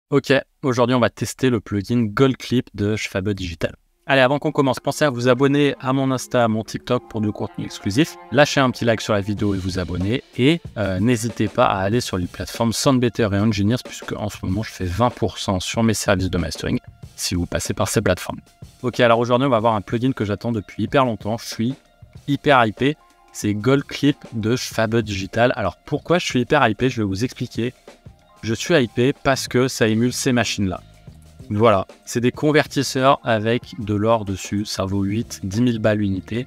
Ok, aujourd'hui on va tester le plugin Gold Clip de Schwabe Digital. Allez, avant qu'on commence, pensez à vous abonner à mon Insta, à mon TikTok pour du contenu exclusif. Lâchez un petit like sur la vidéo et vous abonner. Et n'hésitez pas à aller sur les plateformes Soundbetter et Engineers, puisque en ce moment je fais 20% sur mes services de mastering si vous passez par ces plateformes. Ok, alors aujourd'hui on va voir un plugin que j'attends depuis hyper longtemps. Je suis hyper hypé. C'est Gold Clip de Schwabe Digital. Alors pourquoi je suis hyper hypé? Je vais vous expliquer. Je suis hypé parce que ça émule ces machines-là. Voilà, c'est des convertisseurs avec de l'or dessus. Ça vaut 8-10 000 balles l'unité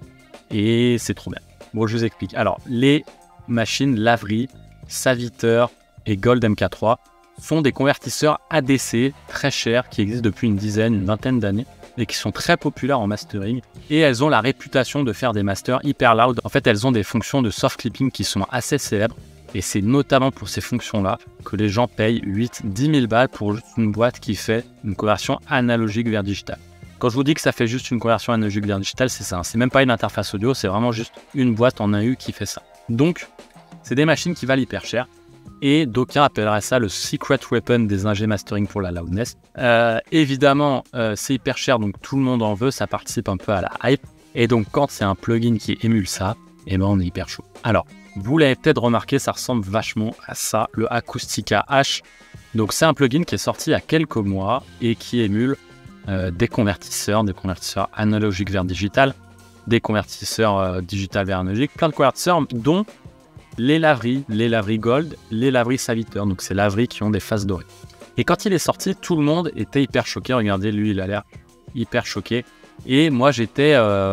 et c'est trop bien. Bon, je vous explique. Alors, les machines Lavery, Saviteur et Gold MK3 sont des convertisseurs ADC très chers qui existent depuis une vingtaine d'années et qui sont très populaires en mastering. Et elles ont la réputation de faire des masters hyper loud. En fait, elles ont des fonctions de soft clipping qui sont assez célèbres. Et c'est notamment pour ces fonctions-là que les gens payent 8-10 000 balles pour juste une boîte qui fait une conversion analogique vers digital. Quand je vous dis que ça fait juste une conversion analogique vers digital, c'est ça. C'est même pas une interface audio, c'est vraiment juste une boîte en AU qui fait ça. Donc, c'est des machines qui valent hyper cher. Et d'aucuns appelleraient ça le secret weapon des ingé mastering pour la loudness. Évidemment, c'est hyper cher, donc tout le monde en veut, ça participe un peu à la hype. Et donc, quand c'est un plugin qui émule ça, eh ben on est hyper chaud. Alors, vous l'avez peut-être remarqué, ça ressemble vachement à ça, le Acoustica H. Donc c'est un plugin qui est sorti il y a quelques mois et qui émule des convertisseurs analogiques vers digital, des convertisseurs digital vers analogique, plein de convertisseurs dont les Lavery Gold, les Lavery Saviteur, donc c'est Lavery qui ont des faces dorées. Et quand il est sorti, tout le monde était hyper choqué. Regardez, lui, il a l'air hyper choqué. Et moi, j'étais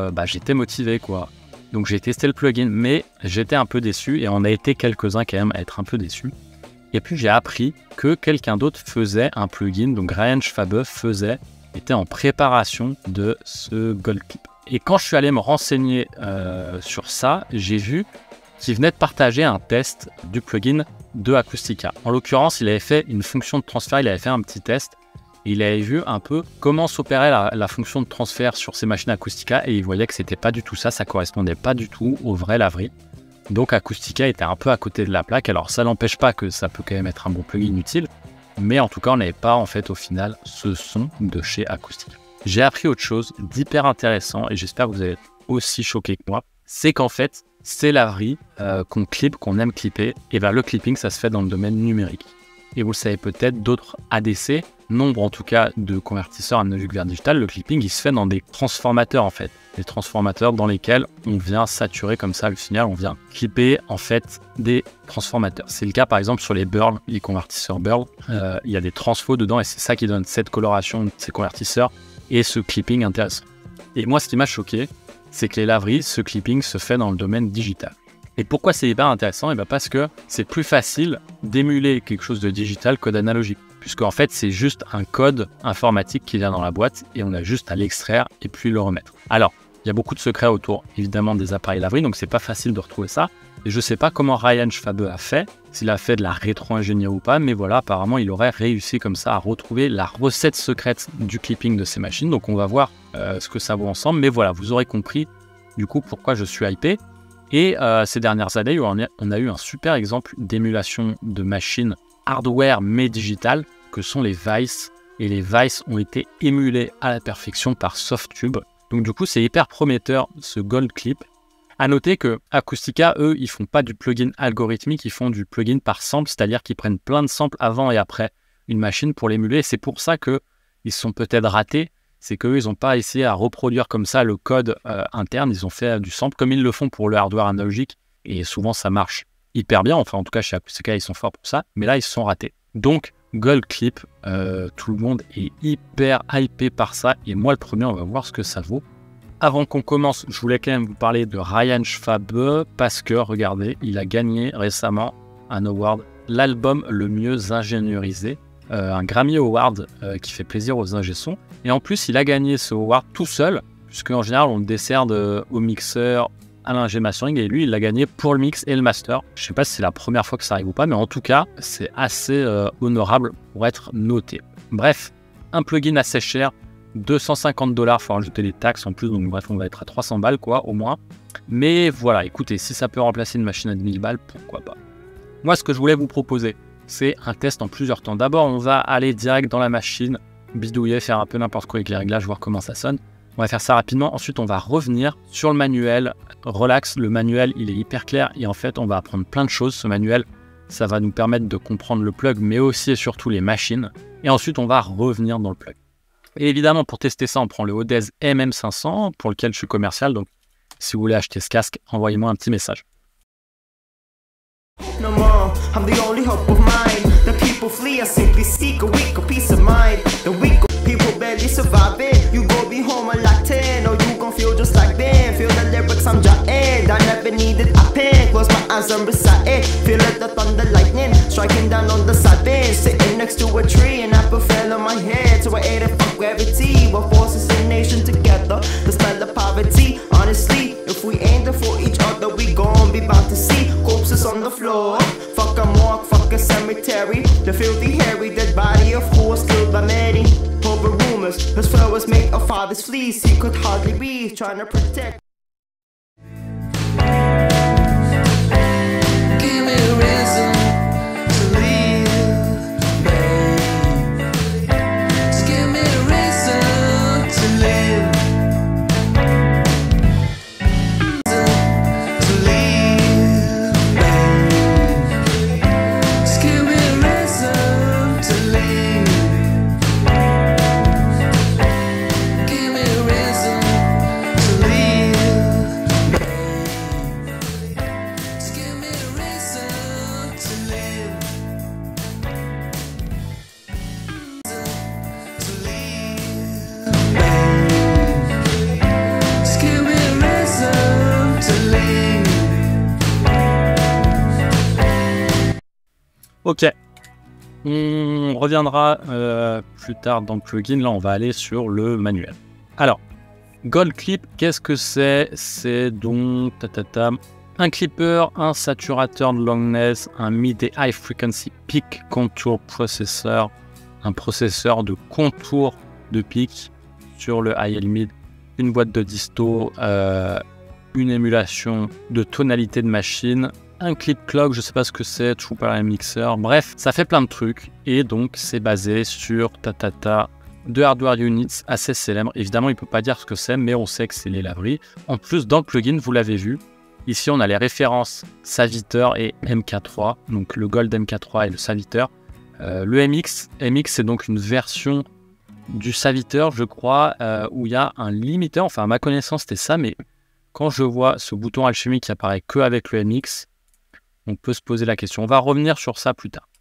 motivé, quoi. Donc j'ai testé le plugin, mais j'étais un peu déçu et on a été quelques-uns quand même à être un peu déçus. Et puis j'ai appris que quelqu'un d'autre faisait un plugin, donc Ryan Schwabe était en préparation de ce Gold Clip. Et quand je suis allé me renseigner sur ça, j'ai vu qu'il venait de partager un test du plugin de Acoustica. En l'occurrence, il avait fait une fonction de transfert, il avait fait un petit test. Il avait vu un peu comment s'opérait la fonction de transfert sur ces machines Acoustica et il voyait que c'était pas du tout ça, ça correspondait pas du tout au vrai Lavery. Donc Acoustica était un peu à côté de la plaque. Alors ça n'empêche pas que ça peut quand même être un bon plugin utile, mais en tout cas on n'avait pas en fait au final ce son de chez Acoustica. J'ai appris autre chose d'hyper intéressant et j'espère que vous allez être aussi choqués que moi. C'est qu'en fait c'est Lavery qu'on clip, qu'on aime clipper, et bien le clipping ça se fait dans le domaine numérique. Et vous le savez peut-être, d'autres ADC, nombre en tout cas de convertisseurs analogiques vers digital, le clipping il se fait dans des transformateurs en fait. Des transformateurs dans lesquels on vient saturer comme ça le signal, on vient clipper en fait des transformateurs. C'est le cas par exemple sur les Burl, les convertisseurs Burl. Il y a des transfos dedans et c'est ça qui donne cette coloration de ces convertisseurs et ce clipping intéressant. Et moi ce qui m'a choqué, c'est que les Lavery, ce clipping se fait dans le domaine digital. Et pourquoi c'est hyper intéressant? Et bien parce que c'est plus facile d'émuler quelque chose de digital que d'analogique. Puisque en fait, c'est juste un code informatique qui vient dans la boîte et on a juste à l'extraire et puis le remettre. Alors, il y a beaucoup de secrets autour, évidemment, des appareils Lavery, donc c'est pas facile de retrouver ça. Et je sais pas comment Ryan Schwabe a fait, s'il a fait de la rétro-ingénierie ou pas, mais voilà, apparemment, il aurait réussi comme ça à retrouver la recette secrète du clipping de ces machines. Donc on va voir ce que ça vaut ensemble. Mais voilà, vous aurez compris du coup pourquoi je suis hypé. Et ces dernières années, on a eu un super exemple d'émulation de machines hardware mais digital que sont les Vice. Et les Vice ont été émulés à la perfection par Softube. Donc du coup, c'est hyper prometteur ce Gold Clip. À noter que Acoustica, eux, ils font pas du plugin algorithmique, ils font du plugin par sample, c'est-à-dire qu'ils prennent plein de samples avant et après une machine pour l'émuler. C'est pour ça qu'ils sont peut-être ratés. C'est qu'eux, ils n'ont pas essayé à reproduire comme ça le code interne. Ils ont fait du sample comme ils le font pour le hardware analogique. Et souvent, ça marche hyper bien. Enfin, en tout cas, chez Acoustica, ils sont forts pour ça. Mais là, ils se sont ratés. Donc, Gold Clip, tout le monde est hyper hypé par ça. Et moi, le premier, on va voir ce que ça vaut. Avant qu'on commence, je voulais quand même vous parler de Ryan Schwabe parce que, regardez, il a gagné récemment un award, l'album le mieux ingénierisé. Un Grammy Award qui fait plaisir aux ingé-sons. Et en plus, il a gagné ce award tout seul, puisque en général, on le décerne au mixeur, à l'ingé mastering, et lui, il l'a gagné pour le mix et le master. Je ne sais pas si c'est la première fois que ça arrive ou pas, mais en tout cas, c'est assez honorable pour être noté. Bref, un plugin assez cher, 250 $, il faut rajouter les taxes en plus, donc bref, on va être à 300 balles, quoi, au moins. Mais voilà, écoutez, si ça peut remplacer une machine à 10 000 balles, pourquoi pas. Moi, ce que je voulais vous proposer, c'est un test en plusieurs temps. D'abord, on va aller direct dans la machine, bidouiller, faire un peu n'importe quoi avec les réglages, voir comment ça sonne. On va faire ça rapidement. Ensuite, on va revenir sur le manuel. Relax, le manuel, il est hyper clair. Et en fait, on va apprendre plein de choses. Ce manuel, ça va nous permettre de comprendre le plug, mais aussi et surtout les machines. Et ensuite, on va revenir dans le plug. Et évidemment, pour tester ça, on prend le Odez MM500, pour lequel je suis commercial. Donc, si vous voulez acheter ce casque, envoyez-moi un petit message. No more, I'm the only hope of mine. The people flee, I simply seek a weaker peace of mind. The weaker people barely survive it. You go be home at like 10, or you gon' feel just like them. Feel the lyrics I'm jotting, I never needed a pen. Close my eyes and recite it. Feel like the thunder lightning striking down on the side bench. Sitting next to a tree, and apple fell on my head. So I ate it from gravity. What forces a nation together? The smell of poverty. Honestly, if we aim for each other, we gon' be bound to see corpses on the floor. Fuck a morgue, fuck a cemetery. The filthy, hairy, dead body of horse killed by many. Over rumors, his flowers make a father's fleece. He could hardly breathe, trying to protect. Give me a reason to live, babe. Just give me a reason to live. Ok, on reviendra plus tard dans le plugin. Là, on va aller sur le manuel. Alors, Gold Clip, qu'est-ce que c'est? C'est donc un clipper, un saturateur de longness, un mid et high frequency peak contour processor, un processeur de contour de pic sur le high et mid, une boîte de disto, une émulation de tonalité de machine, un clip clock, je sais pas ce que c'est, True Parallel Mixer, bref, ça fait plein de trucs et donc c'est basé sur de hardware units assez célèbres. Évidemment, il peut pas dire ce que c'est, mais on sait que c'est les laveries. En plus, dans le plugin, vous l'avez vu, ici on a les références Saviteur et MK3, donc le Gold MK3 et le Saviteur. Le MX c'est donc une version du Saviteur, je crois, où il y a un limiteur, enfin à ma connaissance c'était ça, mais quand je vois ce bouton alchimique qui apparaît que avec le MX, on peut se poser la question. On va revenir sur ça plus tard.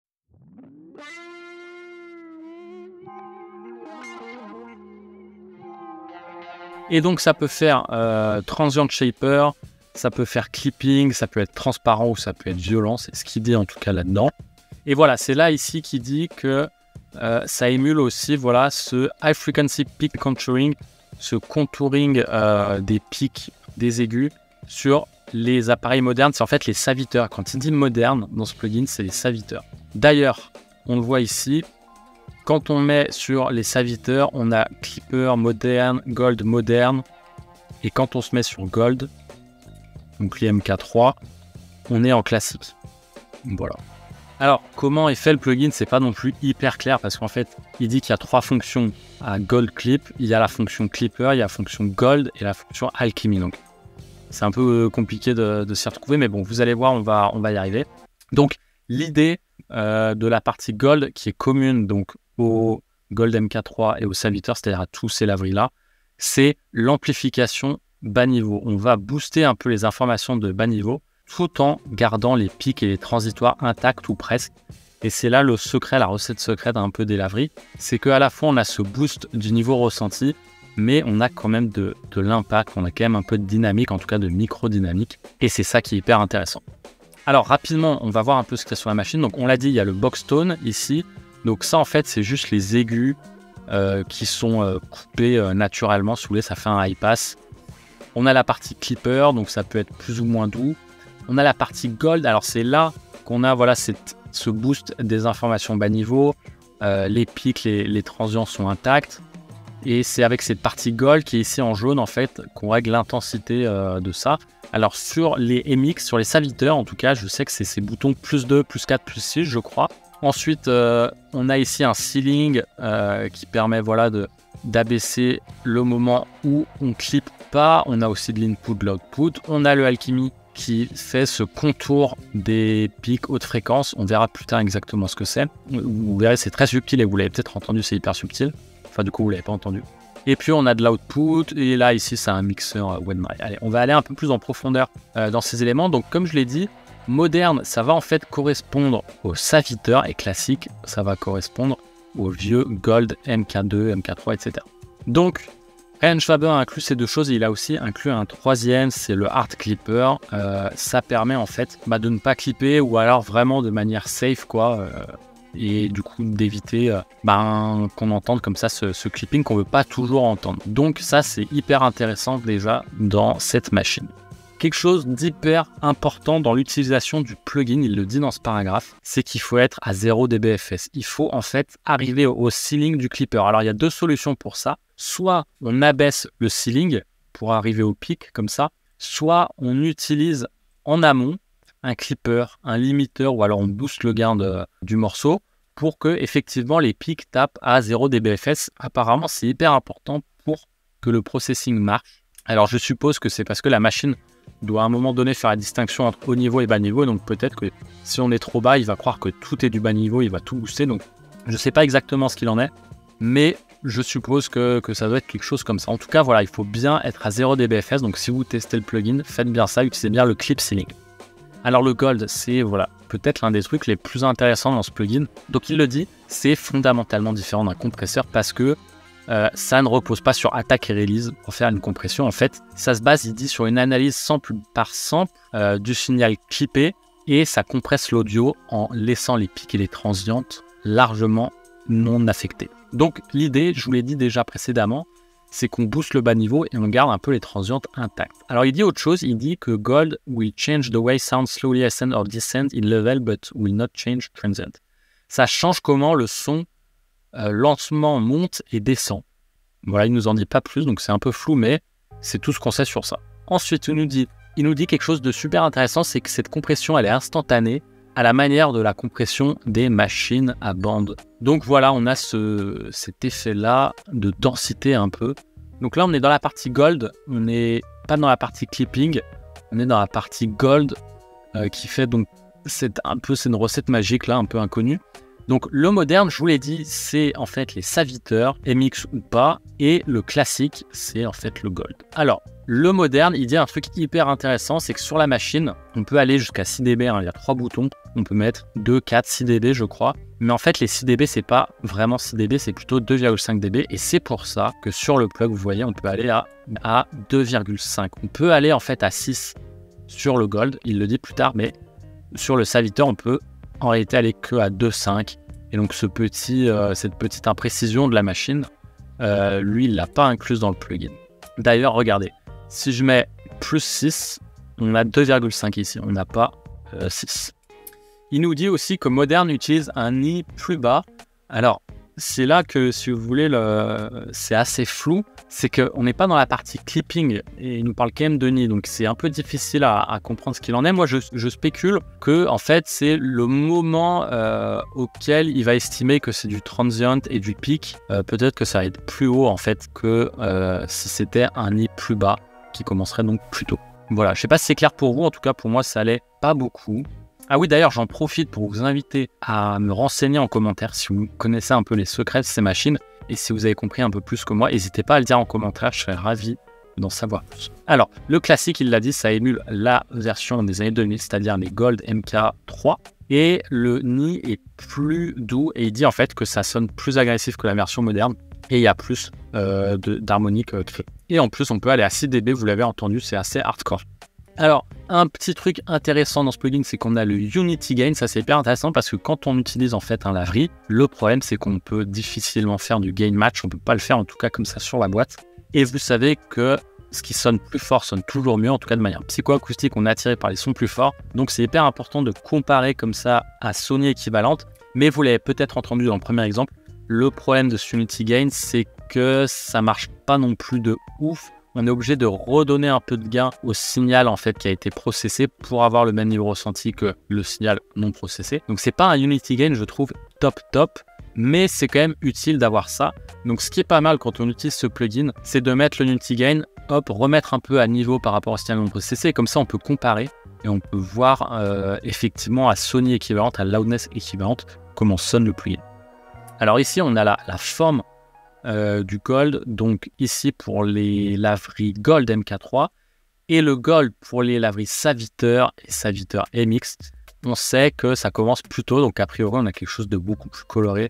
Et donc ça peut faire transient shaper, ça peut faire clipping, ça peut être transparent ou ça peut être violent, c'est ce qu'il dit en tout cas là-dedans. Et voilà, c'est là ici qu'il dit que ça émule aussi voilà, ce high frequency peak contouring, ce contouring des pics, des aigus sur les appareils modernes, c'est en fait les Saviteurs. Quand il dit moderne dans ce plugin, c'est les Saviteurs. D'ailleurs, on le voit ici, quand on met sur les Saviteurs, on a Clipper moderne, Gold moderne, et quand on se met sur Gold, donc les MK3, on est en classique. Voilà. Alors, comment est fait le plugin, c'est pas non plus hyper clair, parce qu'en fait, il dit qu'il y a 3 fonctions à Gold Clip. Il y a la fonction Clipper, il y a la fonction Gold et la fonction Alchemy. Donc, c'est un peu compliqué de s'y retrouver, mais bon, vous allez voir, on va y arriver. Donc, l'idée de la partie Gold, qui est commune donc au Gold MK3 et au Saviteur, c'est-à-dire à tous ces laveries-là, c'est l'amplification bas niveau. On va booster un peu les informations de bas niveau, tout en gardant les pics et les transitoires intacts ou presque. Et c'est là le secret, la recette secrète un peu des laveries, c'est qu'à la fois on a ce boost du niveau ressenti, mais on a quand même de l'impact, on a quand même un peu de dynamique, en tout cas de micro-dynamique, et c'est ça qui est hyper intéressant. Alors rapidement, on va voir un peu ce qu'il y a sur la machine. Donc on l'a dit, il y a le box tone ici, donc ça en fait c'est juste les aigus qui sont coupés naturellement, si vous voulez, ça fait un high pass. On a la partie clipper, donc ça peut être plus ou moins doux. On a la partie gold, alors c'est là qu'on a voilà, ce boost des informations bas niveau, les pics, les transients sont intacts. Et c'est avec cette partie Gold qui est ici en jaune en fait qu'on règle l'intensité de ça. Alors sur les MX, sur les serviteurs en tout cas, je sais que c'est ces boutons plus 2, plus 4, plus 6 je crois. Ensuite, on a ici un ceiling qui permet voilà, d'abaisser le moment où on clip pas. On a aussi de l'input, de l'output. On a le Alchemy qui fait ce contour des pics haute fréquence. On verra plus tard exactement ce que c'est. Vous verrez, c'est très subtil et vous l'avez peut-être entendu, c'est hyper subtil. Enfin, du coup, vous l'avez pas entendu. Et puis, on a de l'output. Et là, ici, c'est un mixeur Wenmai. Allez, on va aller un peu plus en profondeur dans ces éléments. Donc, comme je l'ai dit, moderne, ça va en fait correspondre au serviteur et classique, ça va correspondre au vieux Gold MK2, MK3, etc. Donc, Ryan Schwaber a inclus ces deux choses et il a aussi inclus un troisième, c'est le Hard Clipper. Ça permet en fait de ne pas clipper ou alors vraiment de manière safe quoi. Et du coup d'éviter qu'on entende comme ça ce clipping qu'on ne veut pas toujours entendre. Donc ça c'est hyper intéressant déjà dans cette machine. Quelque chose d'hyper important dans l'utilisation du plugin, il le dit dans ce paragraphe, c'est qu'il faut être à 0 dBFS. Il faut en fait arriver au ceiling du clipper. Alors il y a deux solutions pour ça. Soit on abaisse le ceiling pour arriver au pic comme ça, soit on utilise en amont un clipper, un limiteur ou alors on booste le gain du morceau pour que effectivement les pics tapent à 0 dBFS. Apparemment c'est hyper important pour que le processing marche. Alors je suppose que c'est parce que la machine doit à un moment donné faire la distinction entre haut niveau et bas niveau, donc peut-être que si on est trop bas, il va croire que tout est du bas niveau, il va tout booster, donc je ne sais pas exactement ce qu'il en est, mais je suppose que ça doit être quelque chose comme ça. En tout cas, voilà, il faut bien être à 0 dBFS, donc si vous testez le plugin, faites bien ça, utilisez bien le clip ceiling. Alors le Gold, c'est voilà, peut-être l'un des trucs les plus intéressants dans ce plugin, donc il le dit, c'est fondamentalement différent d'un compresseur parce que ça ne repose pas sur attaque et release pour faire une compression. En fait, ça se base, il dit, sur une analyse sample par sample du signal clippé et ça compresse l'audio en laissant les pics et les transientes largement non affectés. Donc l'idée, je vous l'ai dit déjà précédemment, c'est qu'on booste le bas niveau et on garde un peu les transientes intactes. Alors il dit autre chose, il dit que Gold will change the way sound slowly ascend or descend in level but will not change transient. Ça change comment le son lentement monte et descend. Voilà, il nous en dit pas plus, donc c'est un peu flou, mais c'est tout ce qu'on sait sur ça. Ensuite, il nous dit quelque chose de super intéressant, c'est que cette compression, elle est instantanée, à la manière de la compression des machines à bande. Donc voilà, on a cet effet-là de densité un peu. Donc là, on est dans la partie Gold, on n'est pas dans la partie clipping, on est dans la partie Gold qui fait donc c'est une recette magique là, un peu inconnue. Donc le moderne, je vous l'ai dit, c'est en fait les serviteurs, MX ou pas, et le classique, c'est en fait le Gold. Alors, le moderne, il dit un truc hyper intéressant, c'est que sur la machine, on peut aller jusqu'à 6 dB, il y a 3 boutons, on peut mettre 2, 4, 6 dB je crois, mais en fait les 6 dB, c'est pas vraiment 6 dB, c'est plutôt 2,5 dB, et c'est pour ça que sur le plug, vous voyez, on peut aller à 2,5. On peut aller en fait à 6 sur le Gold, il le dit plus tard, mais sur le serviteur, on peut en réalité aller que à 2,5 et donc cette petite imprécision de la machine, lui il l'a pas incluse dans le plugin. D'ailleurs regardez, si je mets plus 6, on a 2,5 ici, on n'a pas 6. Il nous dit aussi que Modern utilise un I plus bas. Alors c'est là que si vous voulez c'est assez flou, c'est qu'on n'est pas dans la partie clipping et il nous parle quand même de nid, donc c'est un peu difficile à comprendre ce qu'il en est. Moi je spécule que en fait c'est le moment auquel il va estimer que c'est du transient et du pic. Peut-être que ça va être plus haut en fait que si c'était un nid plus bas qui commencerait donc plus tôt. Voilà, je sais pas si c'est clair pour vous, en tout cas pour moi ça allait pas beaucoup. Ah oui, d'ailleurs, j'en profite pour vous inviter à me renseigner en commentaire si vous connaissez un peu les secrets de ces machines et si vous avez compris un peu plus que moi, n'hésitez pas à le dire en commentaire, je serais ravi d'en savoir plus. Alors, le classique, il l'a dit, ça émule la version des années 2000, c'est-à-dire les Gold MK3 et le nid est plus doux et il dit en fait que ça sonne plus agressif que la version moderne et il y a plus d'harmonique créée. Et en plus, on peut aller à 6 dB, vous l'avez entendu, c'est assez hardcore. Alors, un petit truc intéressant dans ce plugin, c'est qu'on a le Unity Gain. Ça, c'est hyper intéressant parce que quand on utilise en fait un lavery, le problème, c'est qu'on peut difficilement faire du gain match. On peut pas le faire, en tout cas, comme ça sur la boîte. Et vous savez que ce qui sonne plus fort sonne toujours mieux, en tout cas de manière psychoacoustique. On est attiré par les sons plus forts. Donc, c'est hyper important de comparer comme ça à Sony équivalente. Mais vous l'avez peut-être entendu dans le premier exemple. Le problème de ce Unity Gain, c'est que ça marche pas non plus de ouf. On est obligé de redonner un peu de gain au signal en fait qui a été processé pour avoir le même niveau ressenti que le signal non processé. Donc c'est pas un Unity Gain, je trouve top, mais c'est quand même utile d'avoir ça. Donc ce qui est pas mal quand on utilise ce plugin, c'est de mettre le Unity Gain, hop, remettre un peu à niveau par rapport au signal non processé, et comme ça on peut comparer et on peut voir effectivement à Sony équivalente, à loudness équivalente, comment sonne le plugin. Alors ici on a la forme du Gold, donc ici pour les laveries Gold MK3 et le Gold pour les laveries Saviteur et Saviteur MX. On sait que ça commence plus tôt, donc a priori on a quelque chose de beaucoup plus coloré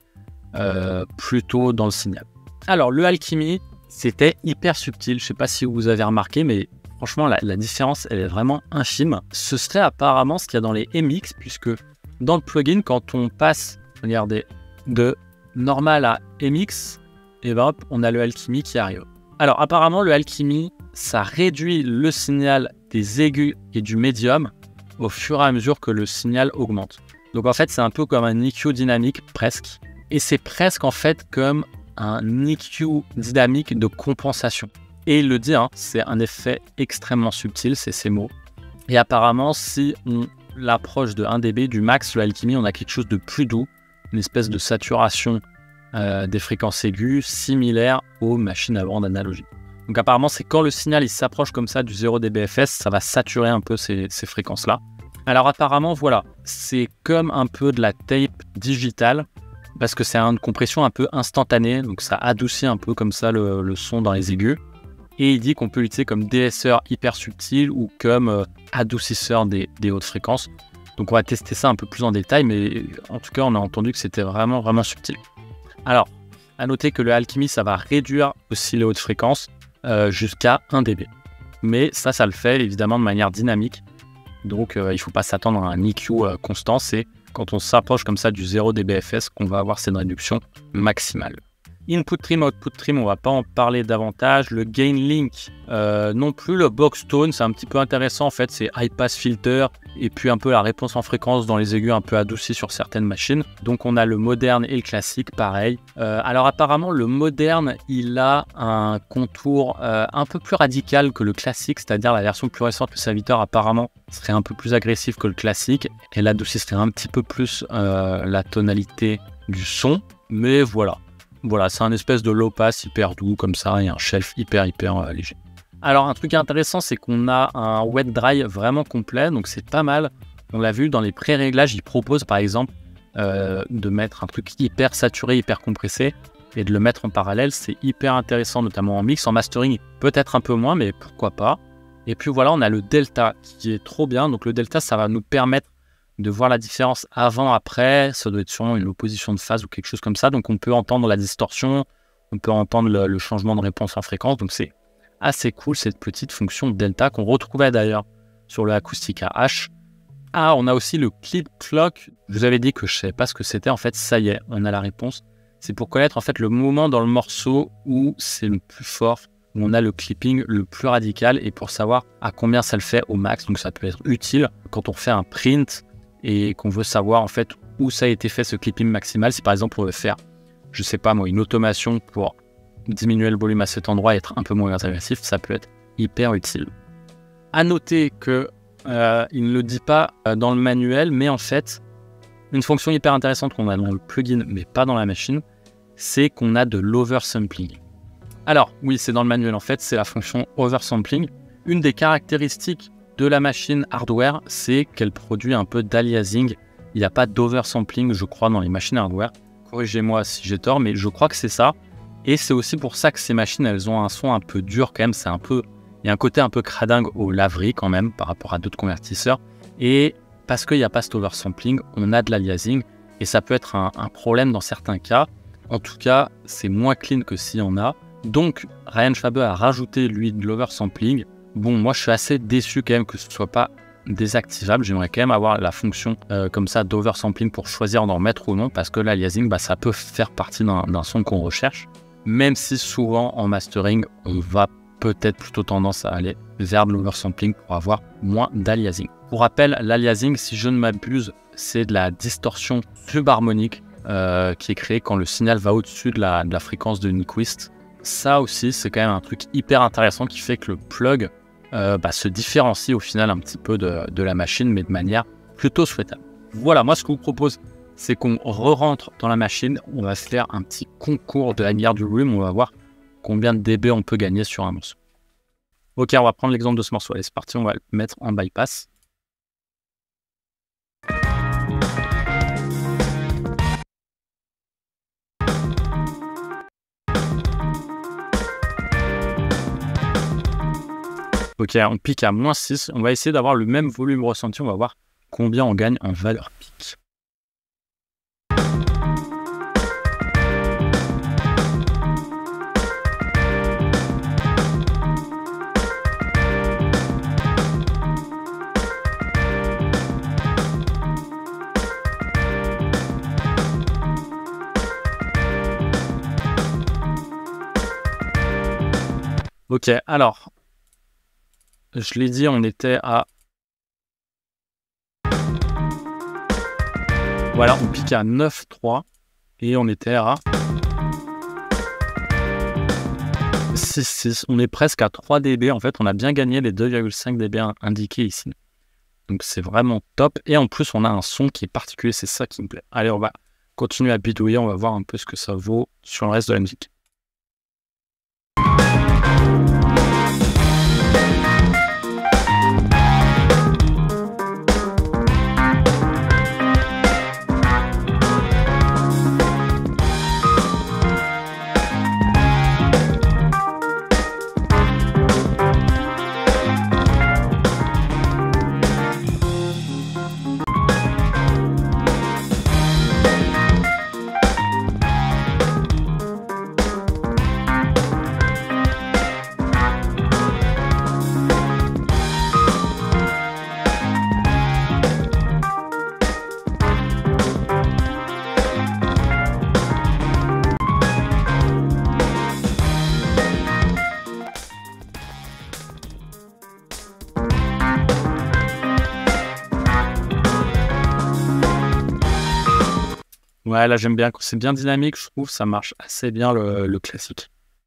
plus tôt dans le signal. Alors le Alchemy, c'était hyper subtil, je sais pas si vous avez remarqué, mais franchement la différence elle est vraiment infime. Ce serait apparemment ce qu'il y a dans les MX, puisque dans le plugin quand on passe, regardez, de normal à MX, et ben hop, on a le Alchemy qui arrive. Alors apparemment le Alchemy, ça réduit le signal des aigus et du médium au fur et à mesure que le signal augmente. Donc en fait c'est un peu comme un EQ dynamique presque, et c'est presque en fait comme un EQ dynamique de compensation. Et il le dit, hein, c'est un effet extrêmement subtil, c'est ces mots. Et apparemment si on l'approche de 1 dB du max, le Alchemy, on a quelque chose de plus doux, une espèce de saturation des fréquences aiguës similaires aux machines à bande analogique. Donc apparemment c'est quand le signal il s'approche comme ça du 0 dBFS, ça va saturer un peu ces fréquences là. Alors apparemment voilà, c'est comme un peu de la tape digitale, parce que c'est une compression un peu instantanée, donc ça adoucit un peu comme ça le son dans les aigus. Et il dit qu'on peut l'utiliser comme délaisseur hyper subtil ou comme adoucisseur des hautes fréquences. Donc on va tester ça un peu plus en détail, mais en tout cas on a entendu que c'était vraiment subtil. Alors, à noter que le Alchemy, ça va réduire aussi les hautes fréquences jusqu'à 1 dB. Mais ça le fait évidemment de manière dynamique. Donc, il ne faut pas s'attendre à un EQ constant. C'est quand on s'approche comme ça du 0 dBFS qu'on va avoir cette réduction maximale. Input trim, output trim, on va pas en parler davantage. Le gain link non plus. Le box tone, c'est un petit peu intéressant en fait. C'est high pass filter et puis un peu la réponse en fréquence dans les aigus un peu adoucie sur certaines machines. Donc on a le moderne et le classique, pareil. Alors apparemment le moderne, il a un contour un peu plus radical que le classique, c'est-à-dire la version plus récente, le Saviteur apparemment serait un peu plus agressif que le classique et l'adoucisserait un petit peu plus la tonalité du son. Mais voilà. Voilà, c'est un espèce de low pass hyper doux comme ça et un shelf hyper léger. Alors un truc intéressant, c'est qu'on a un wet dry vraiment complet, donc c'est pas mal. On l'a vu dans les pré-réglages, ils proposent par exemple de mettre un truc hyper saturé, hyper compressé et de le mettre en parallèle. C'est hyper intéressant, notamment en mix, en mastering, peut-être un peu moins, mais pourquoi pas. Et puis voilà, on a le delta qui est trop bien. Donc le delta, ça va nous permettre de voir la différence avant-après, ça doit être sûrement une opposition de phase ou quelque chose comme ça, donc on peut entendre la distorsion, on peut entendre le changement de réponse en fréquence, donc c'est assez cool cette petite fonction delta qu'on retrouvait d'ailleurs sur le Acoustica H. Ah, on a aussi le clip clock, je vous avais dit que je ne savais pas ce que c'était, en fait ça y est, on a la réponse, c'est pour connaître en fait le moment dans le morceau où c'est le plus fort, où on a le clipping le plus radical et pour savoir à combien ça le fait au max, donc ça peut être utile quand on fait un print et qu'on veut savoir en fait où ça a été fait ce clipping maximal. Si par exemple on veut faire, je sais pas moi, une automation pour diminuer le volume à cet endroit et être un peu moins agressif, ça peut être hyper utile. À noter que il ne le dit pas dans le manuel, mais en fait une fonction hyper intéressante qu'on a dans le plugin mais pas dans la machine, c'est qu'on a de l'oversampling. Alors oui, c'est dans le manuel en fait, c'est la fonction oversampling. Une des caractéristiques de la machine hardware, c'est qu'elle produit un peu d'aliasing. Il n'y a pas d'oversampling, je crois, dans les machines hardware. Corrigez-moi si j'ai tort, mais je crois que c'est ça. Et c'est aussi pour ça que ces machines, elles ont un son un peu dur quand même. C'est un peu, il y a un côté un peu cradingue aux laveries quand même par rapport à d'autres convertisseurs. Et parce qu'il n'y a pas cet oversampling, on a de l'aliasing et ça peut être un problème dans certains cas. En tout cas, c'est moins clean que s'il y en a. Donc, Ryan Schwabe a rajouté lui de l'oversampling. Bon, moi je suis assez déçu quand même que ce ne soit pas désactivable. J'aimerais quand même avoir la fonction comme ça d'oversampling pour choisir d'en mettre ou non, parce que l'aliasing, ça peut faire partie d'un son qu'on recherche. Même si souvent en mastering, on va peut-être plutôt tendance à aller vers de l'oversampling pour avoir moins d'aliasing. Pour rappel, l'aliasing, si je ne m'abuse, c'est de la distorsion subharmonique qui est créée quand le signal va au-dessus de la fréquence de Nyquist. ça aussi, c'est quand même un truc hyper intéressant qui fait que le plug se différencie au final un petit peu de la machine, mais de manière plutôt souhaitable. Voilà, moi ce que je vous propose, c'est qu'on re-rentre dans la machine, on va se faire un petit concours de la bière du room, on va voir combien de dB on peut gagner sur un morceau. Ok, on va prendre l'exemple de ce morceau, allez c'est parti, on va le mettre en bypass. Ok, on pique à -6, on va essayer d'avoir le même volume ressenti, on va voir combien on gagne en valeur pic. Ok, alors, je l'ai dit, on était à... Voilà, on pique à 9,3 et on était à 6,6. On est presque à 3 dB. En fait, on a bien gagné les 2,5 dB indiqués ici. Donc, c'est vraiment top. Et en plus, on a un son qui est particulier. C'est ça qui me plaît. Allez, on va continuer à bidouiller. On va voir un peu ce que ça vaut sur le reste de la musique. Ouais, là j'aime bien, c'est bien dynamique, je trouve, ça marche assez bien le classique.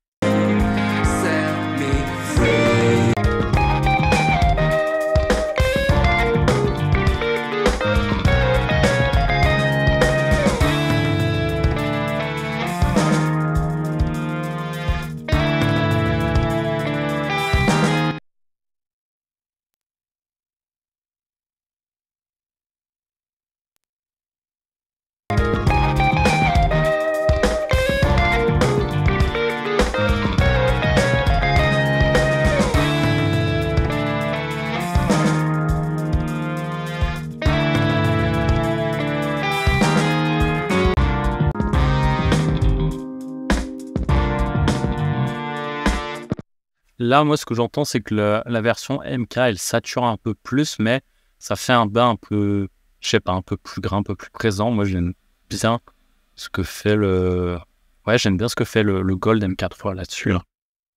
Là, moi, ce que j'entends, c'est que la version MK, elle sature un peu plus, mais ça fait un bain un peu, je sais pas, un peu plus gras, un peu plus présent. Moi, j'aime bien ce que fait le... Ouais, j'aime bien ce que fait le Gold M4 là-dessus. Là.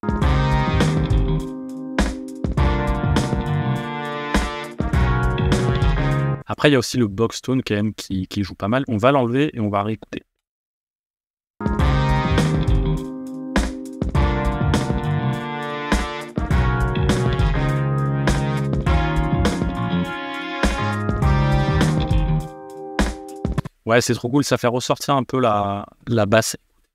Après, il y a aussi le Boxtone quand même qui joue pas mal. On va l'enlever et on va réécouter. Ouais, c'est trop cool, ça fait ressortir un peu la basse.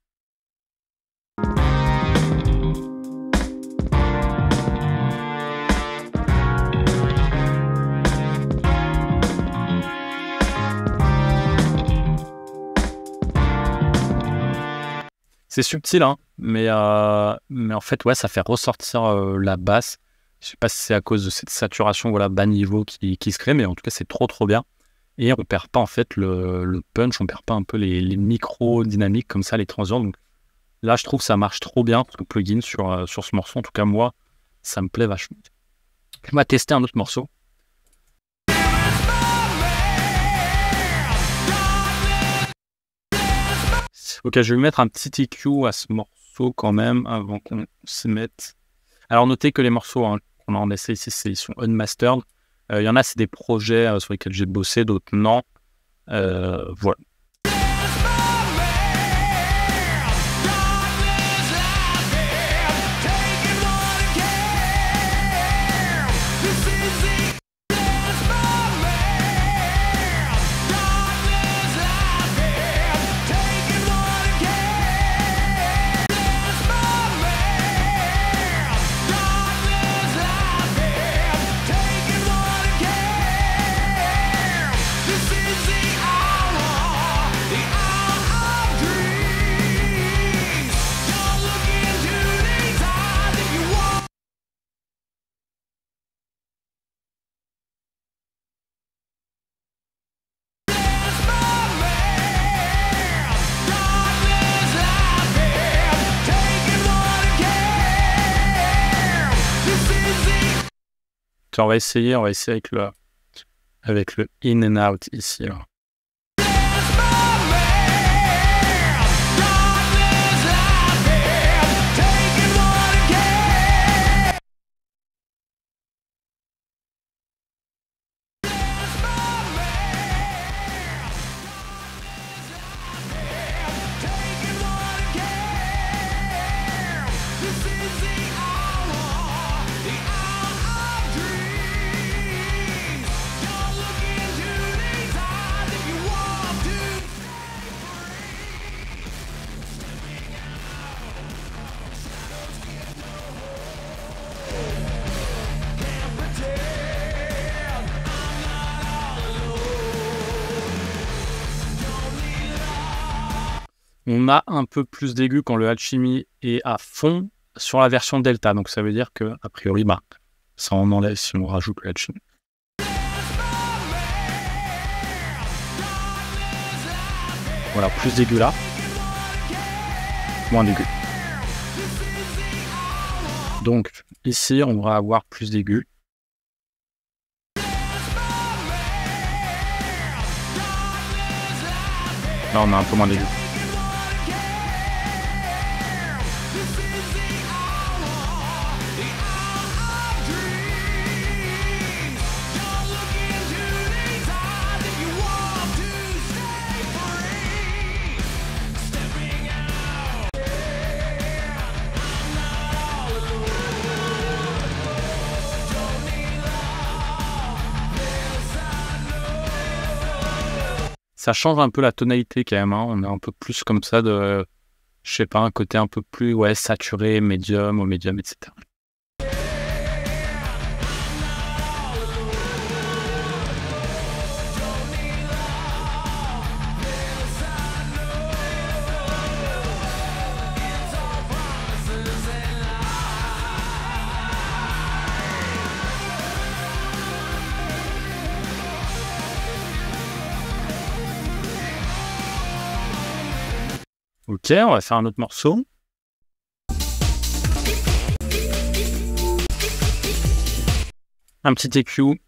C'est subtil, hein, mais en fait, ouais, ça fait ressortir la basse. Je sais pas si c'est à cause de cette saturation, voilà, bas niveau qui se crée, mais en tout cas, c'est trop bien. Et on perd pas en fait le punch, on perd pas un peu les micro-dynamiques comme ça, les transients. Donc là, je trouve que ça marche trop bien, le plugin sur ce morceau. En tout cas, moi, ça me plaît vachement. On va tester un autre morceau. Ok, je vais mettre un petit EQ à ce morceau quand même, avant qu'on se mette. Alors, notez que les morceaux qu'on a en essai ici, ils sont unmastered. Il y en a, c'est des projets sur lesquels j'ai bossé, d'autres non. Voilà. Tiens, on va essayer avec le in and out ici. Là. On a un peu plus d'aigu quand le Alchemy est à fond sur la version Delta. Donc ça veut dire que, a priori, ça en enlève si on rajoute le Alchemy. Voilà, plus d'aigu là. Moins d'aigu. Donc ici, on va avoir plus d'aigu. Là, on a un peu moins d'aigu. Ça change un peu la tonalité quand même, hein. On est un peu plus comme ça de, je sais pas, un côté un peu plus saturé, médium, au médium, etc. Ok, on va faire un autre morceau. Un petit EQ.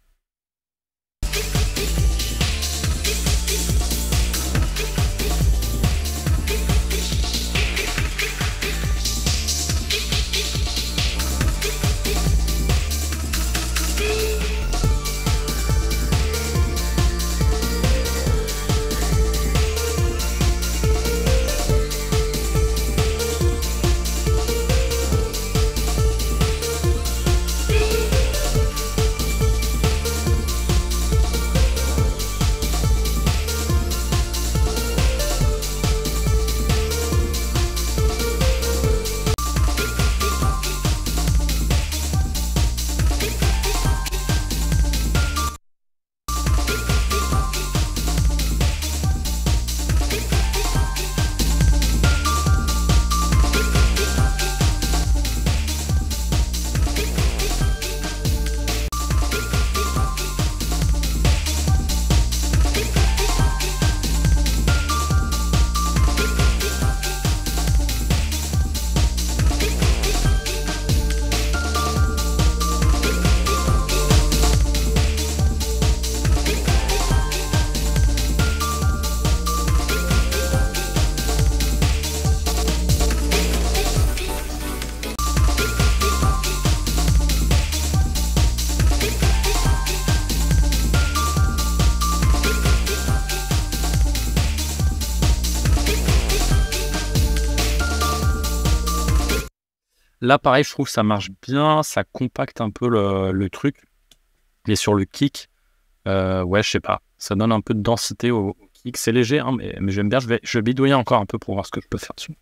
Là, pareil, je trouve que ça marche bien, ça compacte un peu le truc. Et sur le kick, je sais pas, ça donne un peu de densité au kick. C'est léger, hein, mais j'aime bien. Je vais bidouiller encore un peu pour voir ce que je peux faire dessus.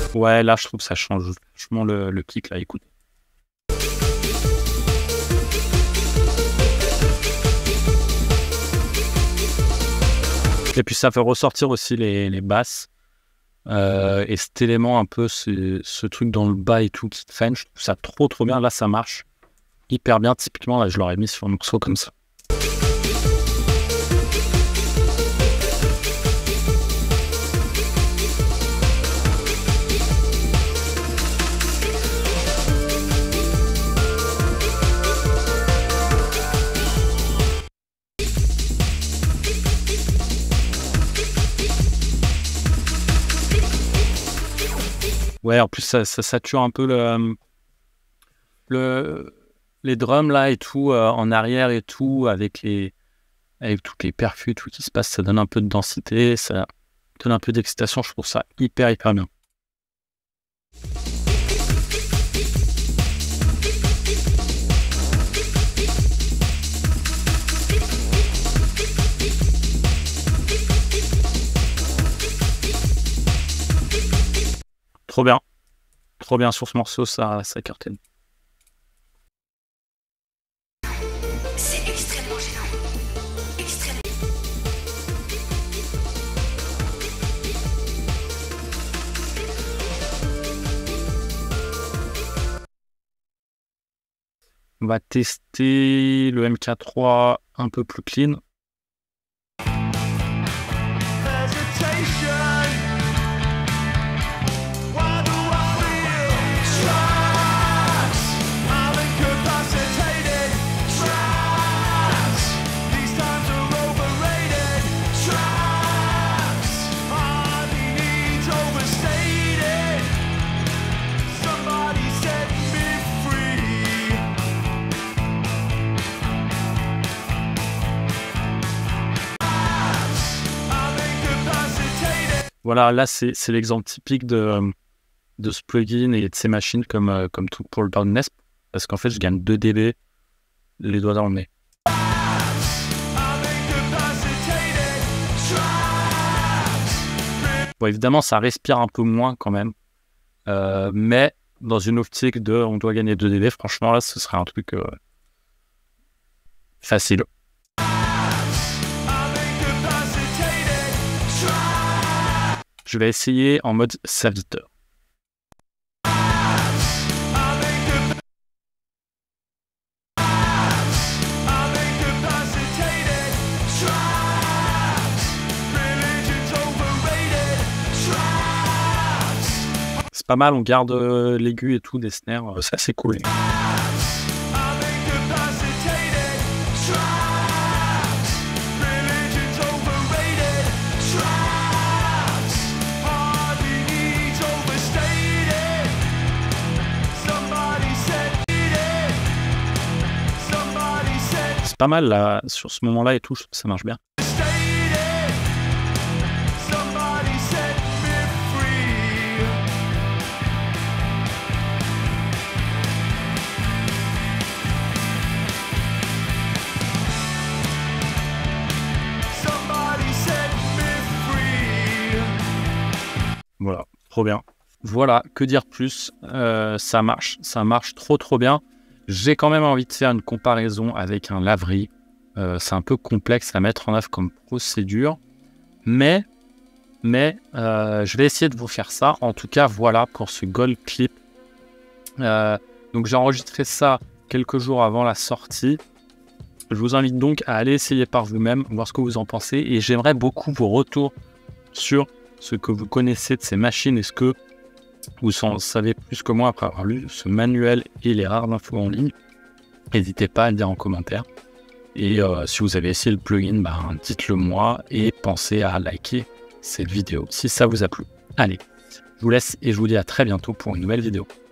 Ouais, là, je trouve que ça change vachement le kick, là, écoute. Et puis, ça fait ressortir aussi les basses. Et cet élément un peu, ce truc dans le bas et tout qui traîne, je trouve ça trop bien. Là, ça marche hyper bien. Typiquement, là, je l'aurais mis sur un morceau comme ça. Ouais, en plus, ça sature un peu les drums là et tout, en arrière et tout, avec toutes les perfus et tout qui se passe, ça donne un peu de densité, ça donne un peu d'excitation. Je trouve ça hyper bien. Trop bien sur ce morceau, ça cartonne. C'est extrêmement gênant. Extrêmement. On va tester le MK3 un peu plus clean. Voilà, là c'est l'exemple typique de ce plugin et de ces machines comme tout pour le Downest, parce qu'en fait je gagne 2 dB les doigts dans le nez. Bon, évidemment ça respire un peu moins quand même, mais dans une optique de on doit gagner 2 dB, franchement là ce serait un truc facile. Je vais essayer en mode serviteur. C'est pas mal, on garde l'aigu et tout des snares, ça c'est cool. Pas mal là, sur ce moment-là et tout, je trouve que ça marche bien. Voilà, trop bien. Voilà, que dire plus, ça marche trop bien. J'ai quand même envie de faire une comparaison avec un laverie. C'est un peu complexe à mettre en œuvre comme procédure. Mais je vais essayer de vous faire ça. En tout cas, voilà pour ce Gold Clip. Donc j'ai enregistré ça quelques jours avant la sortie. Je vous invite donc à aller essayer par vous-même, voir ce que vous en pensez. Et j'aimerais beaucoup vos retours sur ce que vous connaissez de ces machines. Est-ce que vous en savez plus que moi après avoir lu ce manuel et les rares infos en ligne? N'hésitez pas à le dire en commentaire. Et si vous avez essayé le plugin, dites-le moi et pensez à liker cette vidéo si ça vous a plu. Allez, je vous laisse et je vous dis à très bientôt pour une nouvelle vidéo.